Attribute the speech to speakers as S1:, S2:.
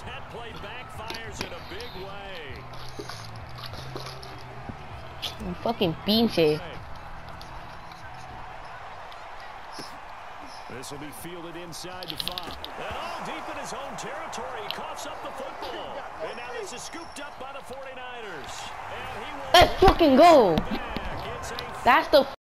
S1: That play backfires in a big way.
S2: Fucking pinche.
S1: This will be fielded inside the 5. And all deep in his own territory, he coughs up the football. And now this is scooped up by the 49ers. And he will
S2: Let's fucking go.
S1: back. It's a
S2: That's the